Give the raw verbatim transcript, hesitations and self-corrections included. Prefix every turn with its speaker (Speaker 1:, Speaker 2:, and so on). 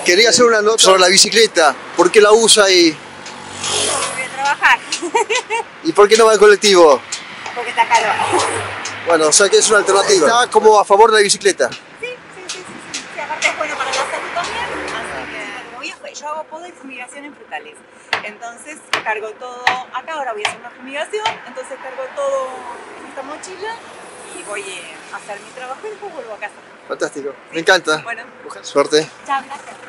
Speaker 1: Quería hacer una nota sobre la bicicleta. ¿Por qué la usa y,
Speaker 2: Voy a trabajar.
Speaker 1: y por qué no va en colectivo?
Speaker 2: Porque está caro.
Speaker 1: Bueno, o sea que es una alternativa. Está como a favor de la bicicleta.
Speaker 2: Sí, sí, sí, sí, sí. Sí, aparte es bueno para la salud también. Así que como viajo, yo hago poda y fumigación en frutales. Entonces cargo todo. Acá ahora voy a hacer una fumigación. Entonces cargo todo en esta mochila y voy a hacer mi trabajo y después vuelvo a casa.
Speaker 1: Fantástico. Me encanta.
Speaker 2: Bueno,
Speaker 1: Suerte.
Speaker 2: chao, gracias.